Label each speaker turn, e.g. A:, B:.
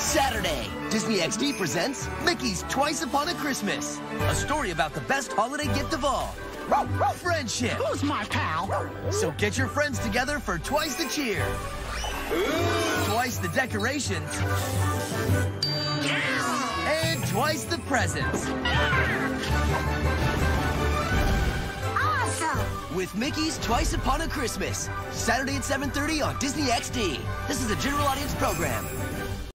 A: Saturday, Disney XD presents Mickey's Twice Upon a Christmas. A story about the best holiday gift of all, friendship.
B: Who's my pal?
A: So get your friends together for twice the cheer, twice the decorations, and twice the presents.
B: Awesome!
A: With Mickey's Twice Upon a Christmas, Saturday at 7:30 on Disney XD. This is a general audience program.